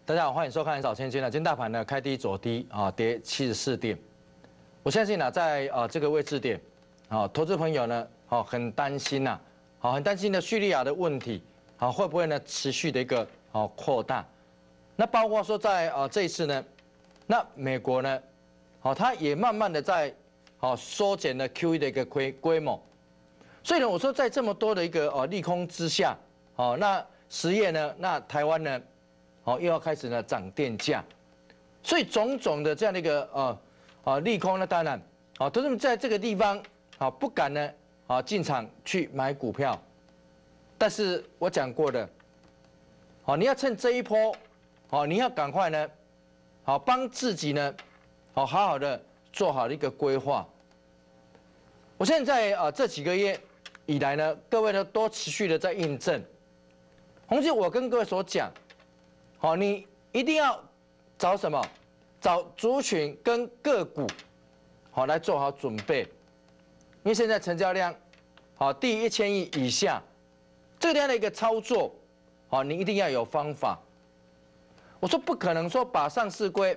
大家好，欢迎收看早千金今天大盘呢开低走低啊，跌74点。我相信呢，在这个位置点，投资朋友呢，很担心呐，很担心的叙利亚的问题，会不会呢持续的一个扩大？那包括说在这一次呢，那美国呢，它也慢慢的在缩减了 QE 的一个规模。所以呢，我说在这么多的一个利空之下，那10月呢，那台湾呢？又要开始呢涨电价，所以种种的这样的一个利空呢，当然投资人在这个地方不敢呢进场去买股票，但是我讲过的，你要趁这一波你要赶快呢帮自己呢好好的做好一个规划。我现在这几个月以来呢，各位呢都持续的在印证，红姐我跟各位所讲。你一定要找什么？找族群跟个股，来做好准备。因为现在成交量，低1000亿以下，这样的一个操作，你一定要有方法。我说不可能说把上市柜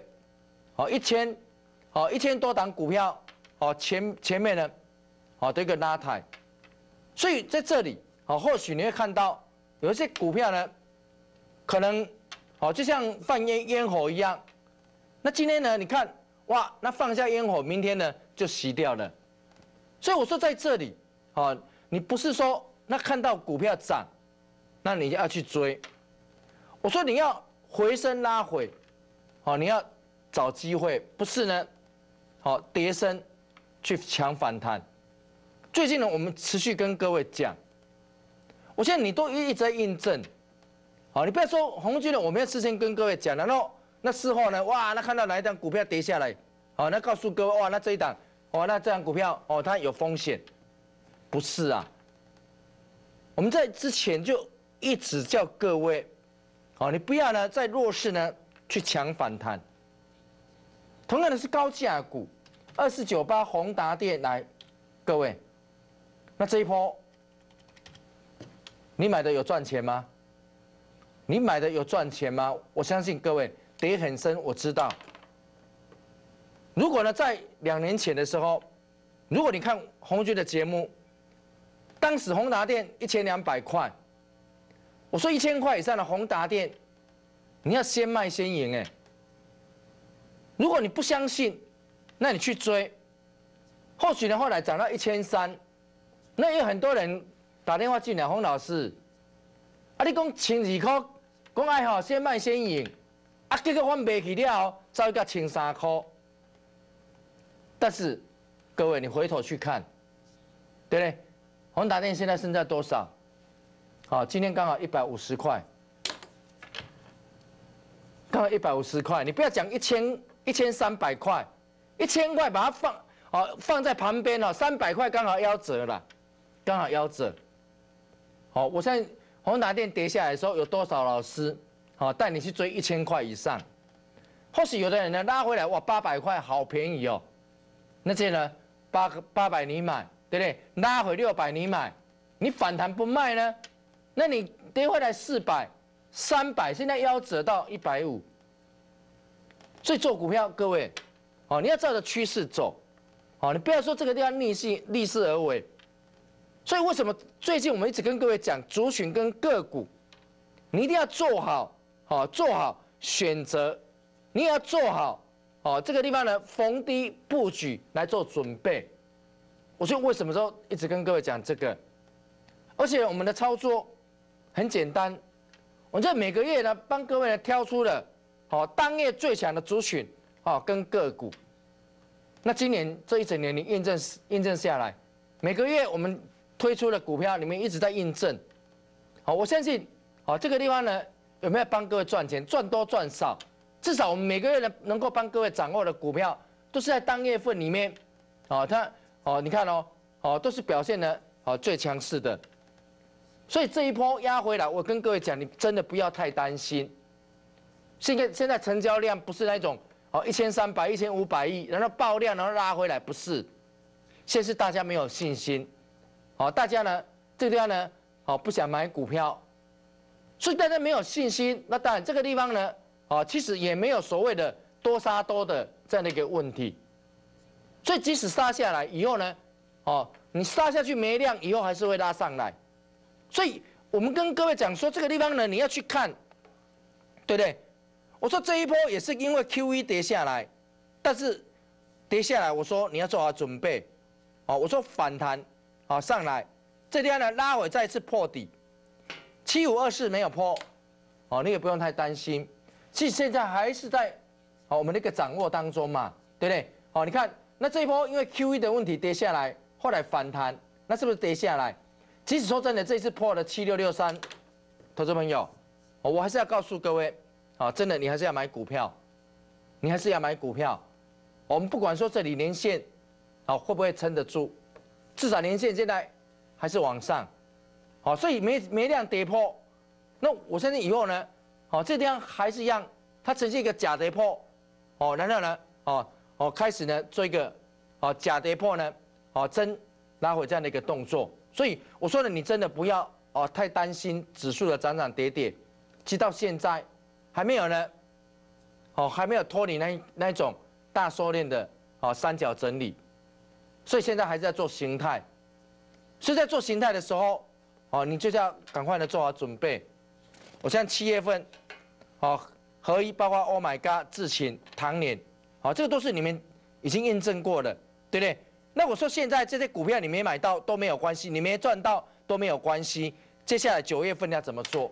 ，1000多档股票，前面呢，的一个拉抬。所以在这里，或许你会看到有一些股票呢，可能。就像放烟火一样，那今天呢？你看，哇，那放下烟火，明天呢就熄掉了。所以我说在这里，你不是说那看到股票涨，那你就要去追。我说你要回升拉回，你要找机会，不是呢，跌升去抢反弹。最近呢，我们持续跟各位讲，我现在你都一直在印证。你不要说红军呢，我们要事先跟各位讲，然后那事后呢，哇，那看到哪一档股票跌下来，那告诉各位，哇，那这一档，那这档股票，它有风险，不是啊？我们在之前就一直叫各位，你不要呢在弱势呢去抢反弹。同样的是高价股，2498宏达电来，各位，那这一波你买的有赚钱吗？你买的有赚钱吗？我相信各位跌很深，我知道。如果呢，在2年前的时候，如果你看红军的节目，当时宏达电1200块，我说1000块以上的宏达电，你要先卖先赢哎。如果你不相信，那你去追，或许呢后来涨到1300，那也有很多人打电话进来，洪老师，你讲12块。讲爱先卖先赢，结果我卖去了，走到13块。但是各位，你回头去看，对不对？宏达电现在剩下多少？今天刚好150块，刚好150块。你不要讲1300块，1000块把它放在旁边300块刚好夭折了，刚好夭折。我现在。宏达电跌下来的时候，有多少老师带你去追1000块以上？或许有的人呢拉回来，哇，800块好便宜哦。那这呢，800你买，对不对？拉回600你买，你反弹不卖呢？那你跌回来400、300，现在夭折到150。所以做股票，各位，你要照着趋势走，你不要说这个地方逆势而为。所以为什么最近我们一直跟各位讲族群跟个股，你一定要做好，做好选择，你也要做好，这个地方呢逢低布局来做准备。我说为什么说一直跟各位讲这个？而且我们的操作很简单，我在每个月呢帮各位呢挑出了当月最强的族群跟个股。那今年这一整年你印证下来，每个月我们推出的股票，你们一直在印证。我相信，这个地方呢，有没有帮各位赚钱？赚多赚少，至少我们每个月能够帮各位掌握的股票，都是在当月份里面，你看都是表现的最强势的。所以这一波压回来，我跟各位讲，你真的不要太担心。现在成交量不是那种1300、1500亿，然后爆量，然后拉回来，不是。现在是大家没有信心。大家呢，这个地方呢，不想买股票，所以大家没有信心。那当然，这个地方呢， 其实也没有所谓的多杀多的这样的一个问题。所以即使杀下来以后呢，你杀下去没量，以后还是会拉上来。所以我们跟各位讲说，这个地方呢，你要去看，对不对？我说这一波也是因为 QE 跌下来，但是跌下来，我说你要做好准备，我说反弹，上来，这地方呢拉回再次破底，7524没有破，你也不用太担心。其实现在还是在我们那个掌握当中嘛，对不对？你看那这一波因为 QE 的问题跌下来，后来反弹，那是不是跌下来？即使说真的，这一次破了7663，投资朋友，我还是要告诉各位，真的你还是要买股票，你还是要买股票。我们不管说这里年线，会不会撑得住，至少年线现在还是往上，所以没量跌破，那我相信以后呢，这地方还是一样，它呈现一个假跌破，然后呢，开始呢做一个假跌破呢，真拉回这样的一个动作。所以我说呢，你真的不要太担心指数的涨涨跌跌，其实到现在还没有呢，还没有脱离那一种大收敛的三角整理，所以现在还是在做形态。所以在做形态的时候，你就是要赶快的做好准备。我像7月份，合一包括 Oh My God、智勤、唐联，这个都是你们已经验证过的，对不对？那我说现在这些股票你没买到都没有关系，你没赚到都没有关系。接下来9月份要怎么做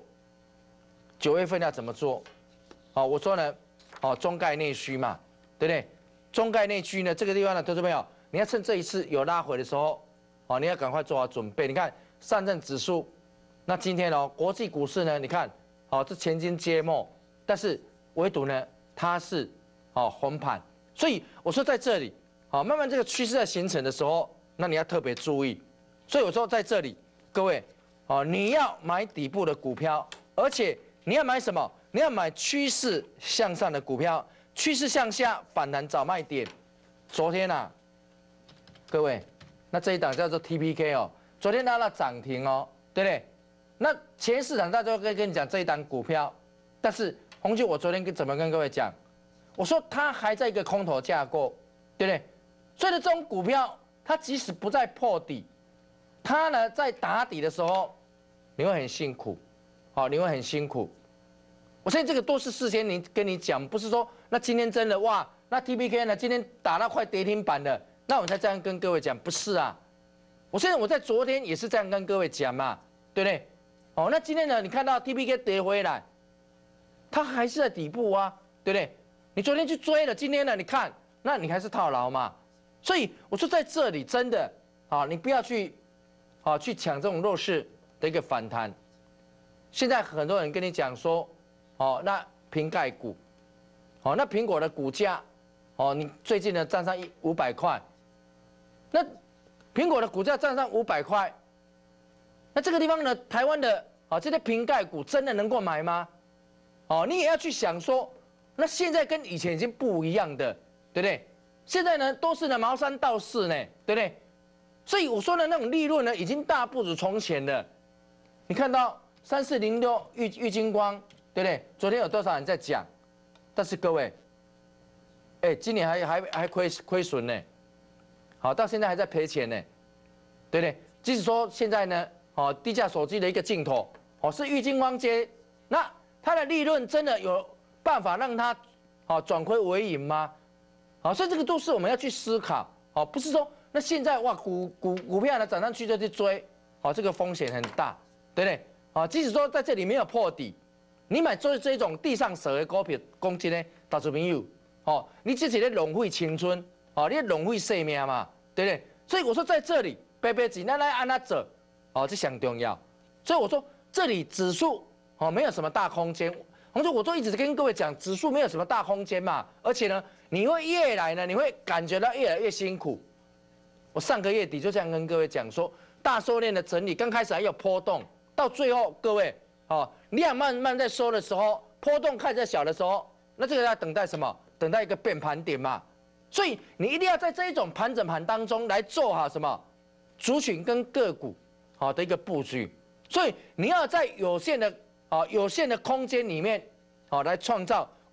？9月份要怎么做？我说呢，中概内需嘛，对不对？中概内需呢，这个地方呢，投资朋友，你要趁这一次有拉回的时候，你要赶快做好准备。你看上证指数，那今天国际股市呢，你看，这前金接末，但是唯独呢，它是红盘，所以我说在这里。慢慢这个趋势在形成的时候，那你要特别注意。所以我说在这里，各位，你要买底部的股票，而且你要买什么？你要买趋势向上的股票，趋势向下反弹找卖点。昨天各位，那这一档叫做 TPK 昨天拉到涨停对不对？那前市场大家都跟你讲这一档股票，但是红军我昨天怎么跟各位讲？我说它还在一个空头架构，对不对？所以呢，这种股票，它即使不再破底，它呢在打底的时候，你会很辛苦，你会很辛苦。我相信这个都是事先跟你讲，不是说那今天真的哇，那 TPK 呢今天打到快跌停板了，那我才这样跟各位讲，不是啊。我在昨天也是这样跟各位讲嘛，对不对？那今天呢，你看到 TPK 跌回来，它还是在底部啊，对不对？你昨天去追了，今天呢，你看，那你还是套牢嘛。所以我说在这里真的你不要去抢这种弱势的一个反弹。现在很多人跟你讲说，那瓶盖股，那苹果的股价，你最近呢站上500块，那苹果的股价站上500块，那这个地方呢，台湾的这些瓶盖股真的能够买吗？你也要去想说，那现在跟以前已经不一样的，对不对？现在呢，都是呢毛三到四呢，对不对？所以我说的那种利润呢，已经大不如从前了。你看到3406玉晶光，对不对？昨天有多少人在讲？但是各位，今年还亏损呢，到现在还在赔钱呢，对不对？即使说现在呢，低价手机的一个镜头，是玉晶光接，那它的利润真的有办法让它转亏为盈吗？所以这个都是我们要去思考，不是说那现在哇股票呢涨上去就去追，这个风险很大，对不对？即使说在这里没有破底，你买做这种地上蛇的股票，讲真的，投资朋友，你自己在浪费青春，你在浪费生命嘛，对不对？所以我说在这里，白钱咱来按哪走，这相重要。所以我说这里指数没有什么大空间。我都一直跟各位讲，指数没有什么大空间嘛，而且呢，你会越来呢，你会感觉到越来越辛苦。我上个月底就这样跟各位讲说，大收敛的整理刚开始还有波动，到最后各位量慢慢在收的时候，波动看着小的时候，那这个要等待什么？等待一个变盘点嘛。所以你一定要在这一种盘整盘当中来做好什么族群跟个股的一个布局。所以你要在有限的空间里面，来创造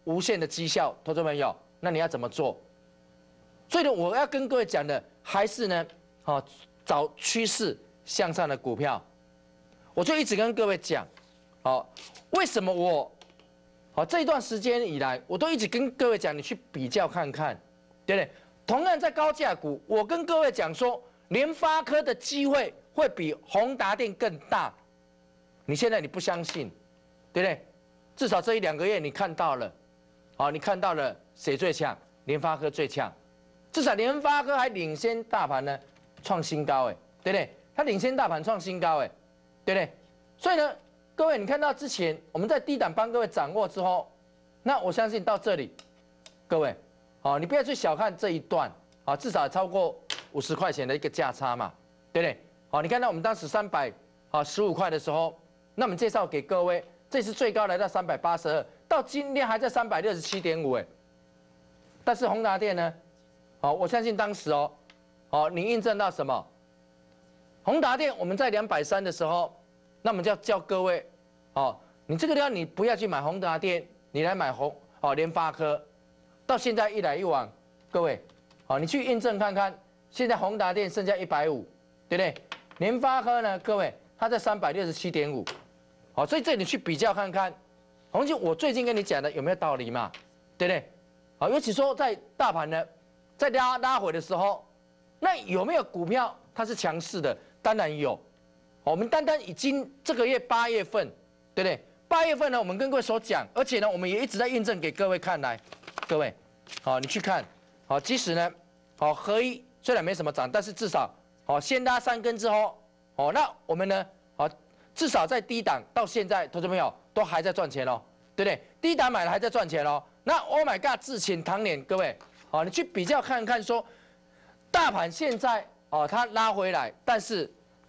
无限的绩效，投资朋友，那你要怎么做？所以呢，我要跟各位讲的还是呢，找趋势向上的股票。我就一直跟各位讲，为什么我这一段时间以来，我都一直跟各位讲，你去比较看看，对不对？同样在高价股，我跟各位讲说，联发科的机会会比宏达电更大。你现在你不相信，对不对？至少这1、2个月你看到了，你看到了谁最强？联发科最强，至少联发科还领先大盘呢，创新高，对不对？它领先大盘创新高，对不对？所以呢，各位你看到之前我们在低档帮各位掌握之后，那我相信到这里，各位，你不要去小看这一段，至少超过50块钱的一个价差嘛，对不对？你看到我们当时315块的时候，那我们介绍给各位，这次最高来到382，到今天还在367.5，但是宏达电呢，我相信当时你印证到什么？宏达电我们在230的时候，那我们就要叫各位，你这个地方你不要去买宏达电，你来买联发科，到现在一来一往，各位，你去印证看看，现在宏达电剩下150，对不对？联发科呢，各位它在367.5，所以这里去比较看看，我最近跟你讲的有没有道理嘛？对不对？尤其说在大盘呢，在拉回的时候，那有没有股票它是强势的？当然有。我们单单已经这个月8月份，对不对？8月份呢，我们跟各位所讲，而且呢，我们也一直在验证给各位看来，各位，你去看，即使呢，合一虽然没什么涨，但是至少，先拉3根之后，那我们呢，至少在低档到现在，投资朋友都还在赚钱哦，对不对？低档买了还在赚钱哦。那 Oh my God， 智勤唐年，各位，你去比较看看说，大盘现在它拉回来，但是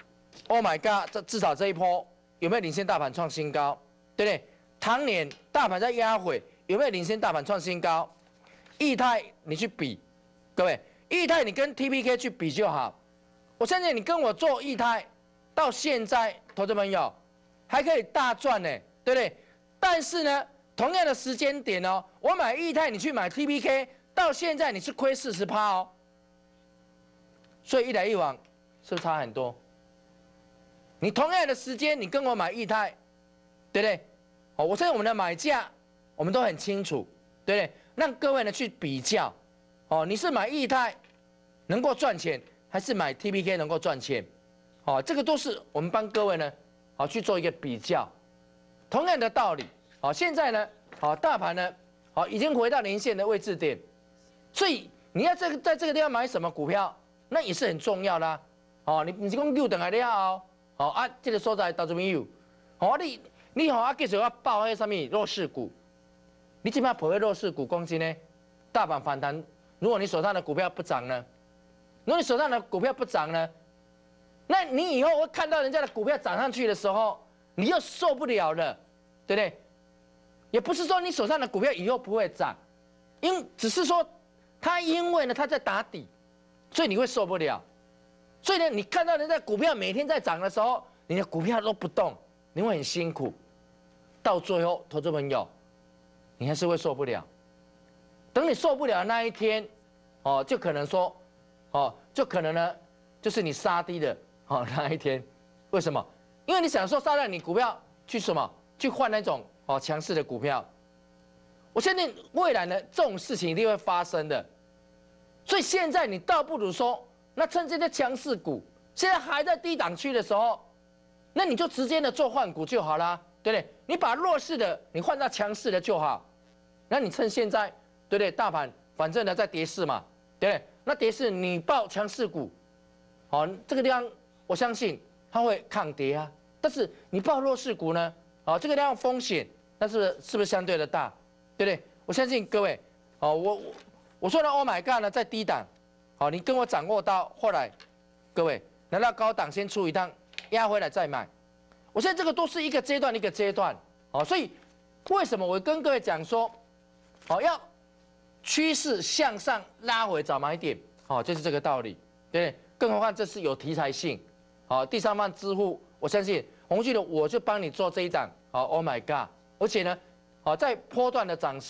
Oh my God， 至少这一波有没有领先大盘创新高？对不对？唐年大盘在压回，有没有领先大盘创新高？裕泰你去比，各位，裕泰你跟 TPK 去比就好。我相信你跟我做裕泰，到现在投资朋友还可以大赚呢，对不对？但是呢，同样的时间点我买裕泰，你去买 TPK， 到现在你是亏40%哦。所以一来一往是不是差很多？你同样的时间，你跟我买裕泰，对不对？我相信我们的买价，我们都很清楚，对不对？让各位呢去比较，你是买裕泰能够赚钱，还是买 TPK 能够赚钱？这个都是我们帮各位呢，去做一个比较。同样的道理，现在呢，大盘呢，已经回到年线的位置点，所以你要在这个地方买什么股票，那也是很重要的你是讲6等还了这个所在投资朋友，你继续要报那什么弱势股，你基本上不会弱势股，讲真呢，大盘反弹，如果你手上的股票不涨呢，如果你手上的股票不涨呢，那你以后会看到人家的股票涨上去的时候，你又受不了了，对不对？也不是说你手上的股票以后不会涨，只是说因为呢它在打底，所以你会受不了。所以呢，你看到人家股票每天在涨的时候，你的股票都不动，你会很辛苦。到最后，投资朋友，你还是会受不了。等你受不了的那一天，就可能说，就可能呢，就是你杀低的那一天。为什么？因为你想说杀掉你股票去什么？去换那种强势的股票。我相信未来呢，这种事情一定会发生的。所以现在你倒不如说，那趁这些强势股现在还在低档区的时候，那你就直接的做换股就好啦，对不对？你把弱势的你换到强势的就好。那你趁现在，对不对？大盘反正呢在跌势嘛，对不对？那跌势你报强势股，这个地方我相信它会抗跌啊。但是你报弱势股呢，这个地方风险，那是不是相对的大，对不对？我相信各位，我说的 Oh my God 呢在低档。你跟我掌握到后来，各位拿到高档先出一趟，压回来再买。我现在这个都是一个阶段一个阶段，所以为什么我跟各位讲说，要趋势向上拉回找买点，就是这个道理，对不对？更何况这是有题材性，第三方支付，我相信宏碁的我就帮你做这一档，Oh my God， 而且呢，在波段的涨势，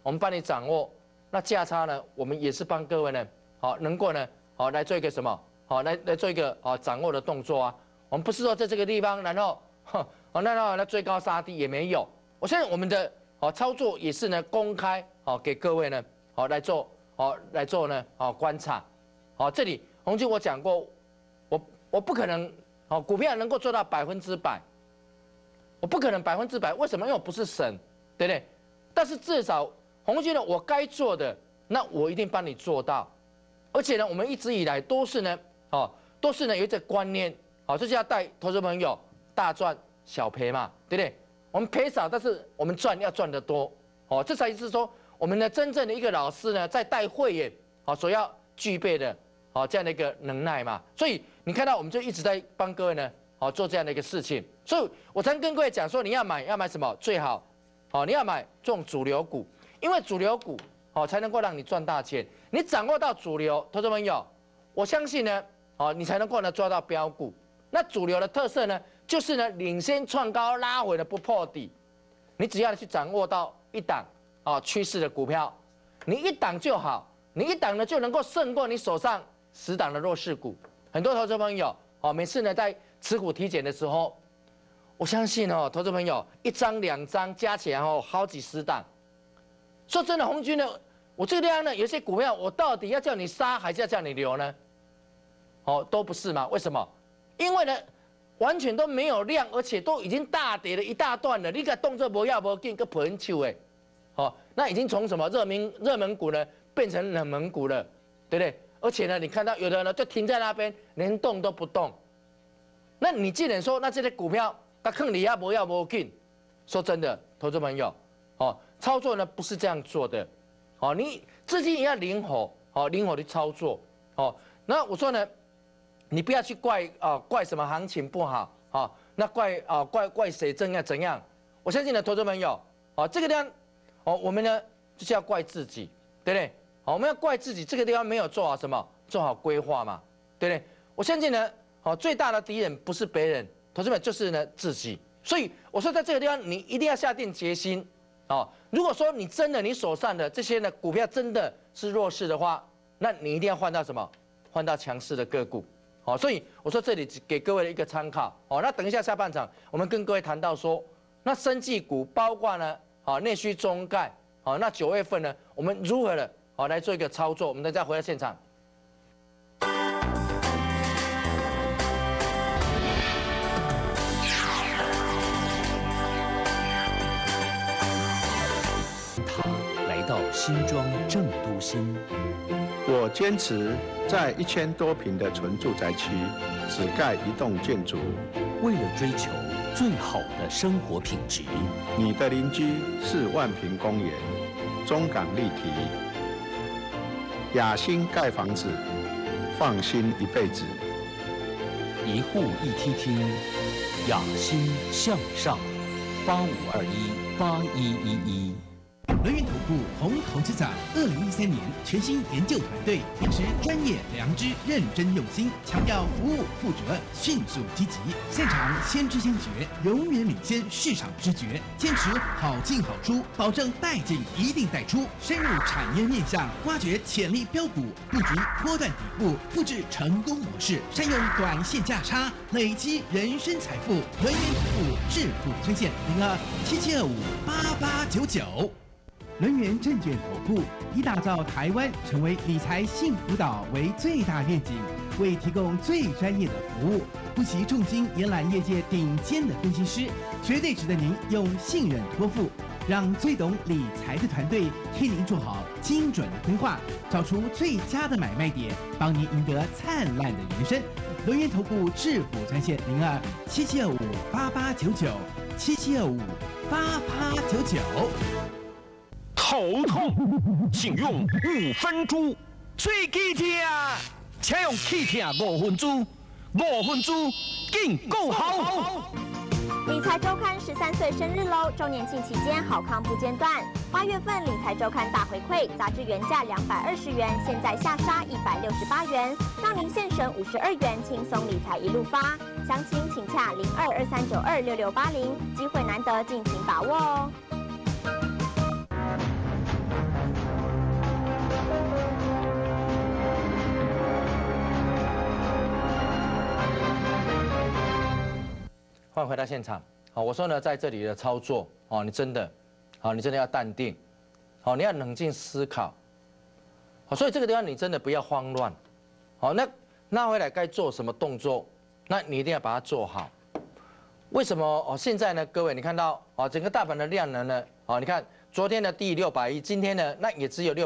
我们帮你掌握。那价差呢，我们也是帮各位呢，好能够呢，好来做一个什么，好来做一个掌握的动作啊。我们不是说在这个地方，然后那追高杀低也没有。我相信我们的操作也是呢公开给各位呢来做呢观察。这里宏基我讲过，我不可能股票能够做到100%，我不可能100%。为什么？因为我不是神，对不对？但是至少宏基呢，我该做的，那我一定帮你做到。而且呢，我们一直以来都是呢有一个观念，就是要带投资朋友大赚小赔嘛，对不对？我们赔少，但是我们要赚得多，这才是说我们的真正的一个老师呢，在带会员所要具备的这样的一个能耐嘛。所以你看到我们就一直在帮各位呢做这样的一个事情。所以我常跟各位讲说，你要买什么最好？你要买这种主流股，因为主流股才能够让你赚大钱。你掌握到主流，投资朋友，我相信呢你才能够呢抓到标股。那主流的特色呢，就是呢领先创高，拉回了不破底。你只要去掌握到一档趋势的股票，你一档就好，你一档呢就能够胜过你手上10档的弱势股。很多投资朋友每次呢在持股体检的时候，我相信投资朋友1张2张加起来好几10档。说真的，宏基呢，我这个地方呢有些股票，我到底要叫你杀还是要叫你留呢？都不是嘛？为什么？因为呢，完全都没有量，而且都已经大跌了一大段了。你个动作不要不紧，个破手哎，那已经从什么热门股呢变成冷门股了，对不对？而且呢，你看到有的人就停在那边，连动都不动。那你既然说那这些股票它坑你要不要不紧？说真的，投资朋友，操作呢不是这样做的，你资金也要灵活，灵活的操作，那我说呢。你不要去怪什么行情不好，那怪谁怎样？我相信呢，投资朋友，这个地方，我们呢就是要怪自己，对不对？我们要怪自己，这个地方没有做好什么，做好规划嘛，对不对？我相信呢，最大的敌人不是别人，投资朋友就是呢自己。所以我说，在这个地方，你一定要下定决心，如果说你真的你手上的这些呢股票真的是弱势的话，那你一定要换到什么？换到强势的个股。所以我说这里给各位的一个参考。那等一下下半场，我们跟各位谈到说，那生技股包括呢，内需中概，那9月份呢，我们如何的来做一个操作？我们等一下回到现场。 他来到新庄正都心。 我坚持在1000多坪的纯住宅区只盖1栋建筑， 为了追求最好的生活品质。 你的邻居是万平公园、中港立体，雅兴盖房子，放心一辈子。 一户一梯厅，雅兴向上，85218111。 轮源投顾红投资长2013年全新研究团队，秉持专业、良知、认真用心，强调服务负责、迅速积极，擅长先知先觉，永远领先市场知觉，坚持好进好出，保证带进一定带出，深入产业面向，挖掘潜力标股，布局波段底部，复制成功模式，善用短线价差，累积人生财富。轮源投顾致富专线02-7725-8899。轮源证券投顾以打造台湾成为理财幸福岛为最大愿景，为提供最专业的服务，不惜重金延揽业界顶尖的分析师，绝对值得您用信任托付，让最懂理财的团队替您做好精准的规划，找出最佳的买卖点，帮您赢得灿烂的人生。轮源投顾致富专线02-7725-8899，7725-8899。 头痛，请用5分猪。最气痛，请用气痛5分猪。5分猪，更够好。 理财周刊13岁生日喽！周年庆期间好康不间断。8月份理财周刊大回馈，杂志原价220元，现在下杀168元，让您现省52元，轻松理财一路发。详情请洽02-2392-6680，机会难得，敬请把握哦。 换回到现场。好，我说呢，在这里的操作，哦，你真的要淡定，好，你要冷静思考。好，所以这个地方你真的不要慌乱。好，那拉回来该做什么动作，那你一定要把它做好。为什么？哦，现在呢，各位你看到哦，整个大盘的量能呢，哦，你看昨天的低600亿，今天呢，那也只有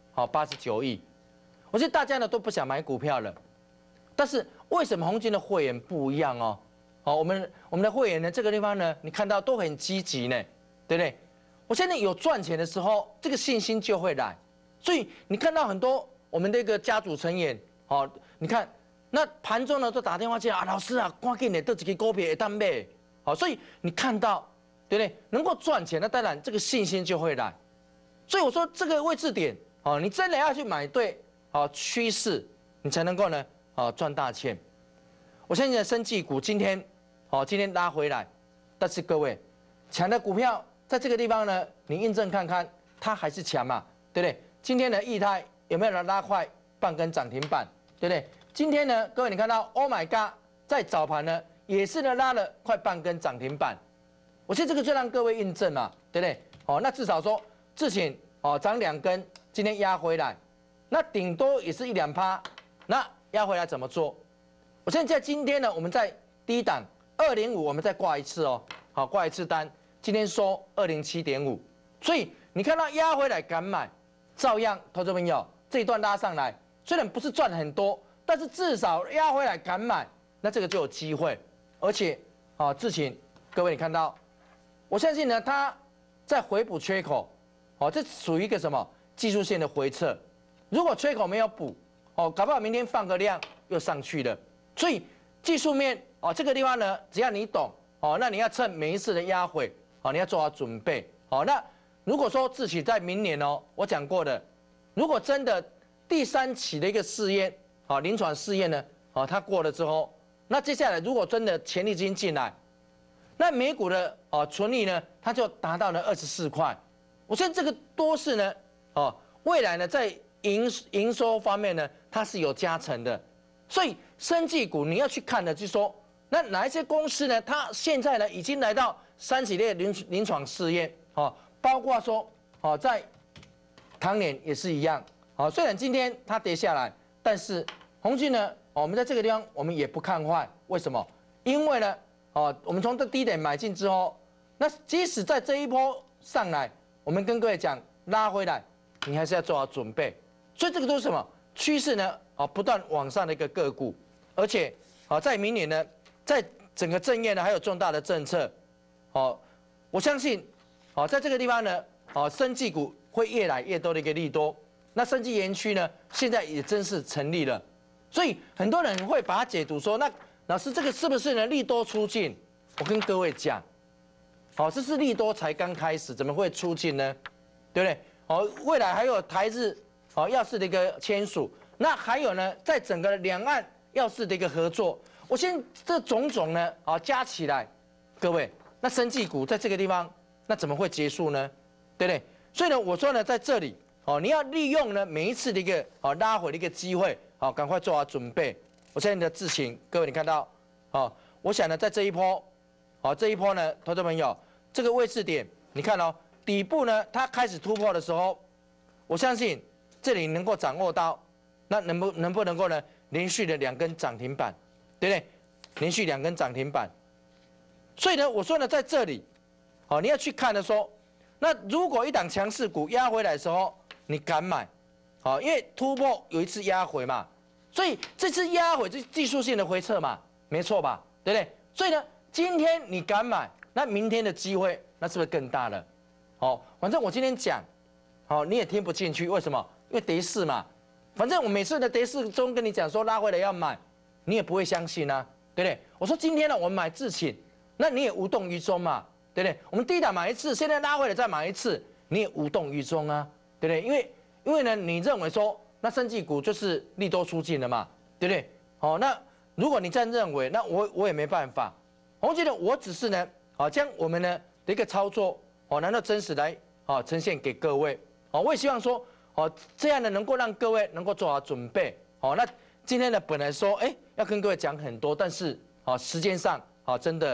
689亿。我觉得大家呢都不想买股票了，但是为什么红金的会员不一样哦？好，我们的会员呢，这个地方呢，你看到都很积极呢，对不对？我现在有赚钱的时候，这个信心就会来。所以你看到很多我们这个家族成员，好，你看那盘中呢都打电话进来啊，老师啊，赶紧的这几个股票会当买，好，所以你看到对不对？能够赚钱，那当然这个信心就会来。所以我说这个位置点，哦，你真的要去买对，好趋势，你才能够呢，赚大钱。我相信生技股今天拉回来，但是各位强的股票在这个地方呢，你印证看看，它还是强嘛，对不对？今天的益泰有没有拉快半根涨停板，对不对？今天呢，各位你看到 ，Oh my God， 在早盘呢也是呢拉了快半根涨停板，我觉得这个就让各位印证嘛，对不对？哦，那至少说智勤涨2根，今天压回来，那顶多也是1-2%，那压回来怎么做？我现在今天呢，我们在低档205，我们再挂一次哦，好，挂一次单，今天收207.5，所以你看到压回来敢买，照样，投资朋友这一段拉上来，虽然不是赚很多，但是至少压回来敢买，那这个就有机会，而且智勤，各位你看到，我相信呢，它在回补缺口，这属于一个什么技术线的回撤，如果缺口没有补，搞不好明天放个量又上去了。所以技术面这个地方呢，只要你懂那你要趁每一次的压回你要做好准备那如果说智勤在明年我讲过的，如果真的第3期的一个试验临床试验呢它过了之后，那接下来如果真的潜力资金进来，那每股的纯利呢它就达到了24块。我相信这个多是呢未来呢在营收方面呢它是有加成的。所以生技股你要去看的，就是说，那哪一些公司呢？它现在呢已经来到3期的临床试验，包括说，在唐联也是一样，虽然今天它跌下来，但是宏碁呢，我们在这个地方我们也不看坏，为什么？因为呢，我们从这低点买进之后，那即使在这一波上来，我们跟各位讲拉回来，你还是要做好准备。所以这个都是什么趋势呢？不断往上的一个个股，而且在明年呢，在整个政业呢还有重大的政策，我相信在这个地方呢，生技股会越来越多的一个利多。那生技园区呢，现在也正式成立了，所以很多人会把它解读说，那老师这个是不是呢利多出尽？我跟各位讲，这是利多才刚开始，怎么会出尽呢？对不对？未来还有台日药事的一个签署。那还有呢，在整个两岸药事的一个合作，我先这种种呢，加起来，各位，那生技股在这个地方，那怎么会结束呢？对不对？所以呢，我说呢，在这里，你要利用呢每一次的一个拉回的一个机会，赶快做好准备。我现在的智勤，各位你看到，我想呢，在这一波，呢，投资朋友，这个位置点，你看底部呢，它开始突破的时候，我相信这里能够掌握到。那能不能够呢？连续的2根涨停板，对不对？连续2根涨停板，所以呢，我说呢，在这里，你要去看的说，那如果一档强势股压回来的时候，你敢买，因为突破有一次压回嘛，所以这次压回是技术性的回撤嘛，没错吧？对不对？所以呢，今天你敢买，那明天的机会那是不是更大了？反正我今天讲，你也听不进去，为什么？因为跌势嘛。反正我每次的跌势中跟你讲说拉回来要买，你也不会相信啊，对不对？我说今天呢，我们买智勤，那你也无动于衷嘛，对不对？我们低档买一次，现在拉回来再买一次，你也无动于衷啊，对不对？因为呢，你认为说那生技股就是利多出尽了嘛，对不对？那如果你这样认为，那我也没办法。我觉得我只是呢，将我们呢的一个操作，拿到真实来呈现给各位。我也希望说。这样呢能够让各位能够做好准备。那今天呢本来说要跟各位讲很多，但是时间上真的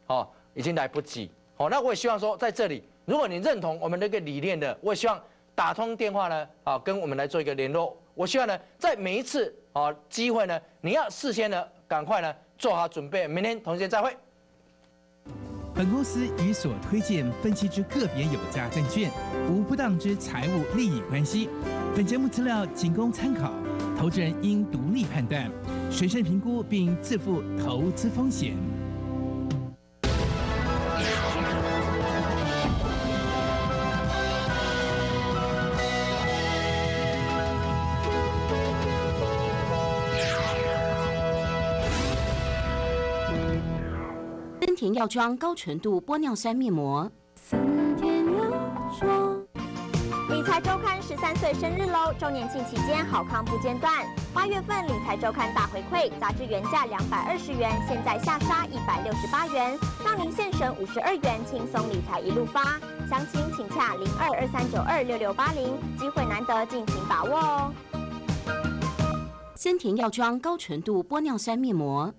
已经来不及。那我也希望说，在这里，如果你认同我们这个理念的，我也希望打通电话呢，跟我们来做一个联络。我希望呢，在每一次机会呢，你要事先呢，赶快呢做好准备。明天同时间再会。 本公司与所推荐分析之个别有价证券无不当之财务利益关系。本节目资料仅供参考，投资人应独立判断、审慎评估并自负投资风险。 森田药妆高纯度玻尿酸面膜。 理财周刊13岁生日喽！周年庆期间好康不间断。8月份理财周刊大回馈，杂志原价220元，现在下杀168元，让您现省52元，轻松理财一路发。详情请洽0223926680，机会难得，敬请把握哦。 森田药妆高纯度玻尿酸面膜。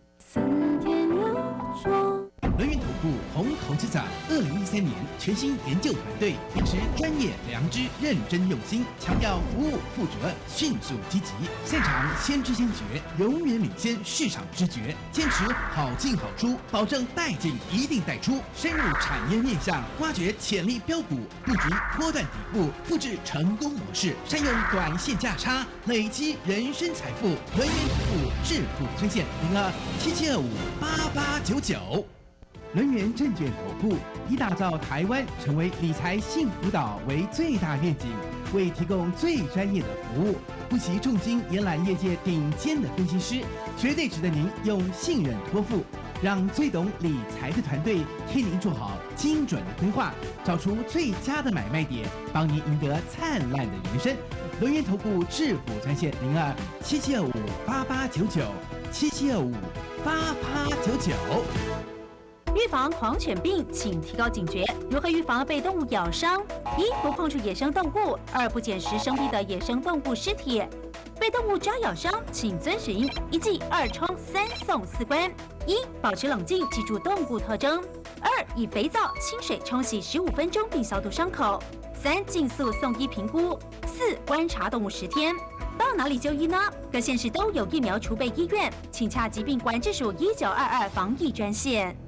轮源投顾红投资长2013年全新研究团队秉持专业、良知、认真用心，强调服务负责、迅速积极，擅长先知先觉，永远领先市场知觉，坚持好进好出，保证带进一定带出，深入产业面向，挖掘潜力标股，布局波段底部，复制成功模式，善用短线价差，累积人生财富。轮源投顾致富专线02-7725-8899。轮源证券投顾以打造台湾成为理财幸福岛为最大愿景，为提供最专业的服务，不惜重金延揽业界顶尖的分析师，绝对值得您用信任托付，让最懂理财的团队替您做好精准的规划，找出最佳的买卖点，帮您赢得灿烂的人生。轮源投顾致富专线02-7725-8899，7725-8899。 预防狂犬病，请提高警觉。如何预防被动物咬伤？1. 不碰触野生动物；2. 不捡拾生病的野生动物尸体。被动物抓咬伤，请遵循1记2冲3送4关。1. 保持冷静，记住动物特征。2. 以肥皂、清水冲洗15分钟并消毒伤口。3. 尽速送医评估。4. 观察动物10天。到哪里就医呢？各县市都有疫苗储备医院，请洽疾病管制署1922防疫专线。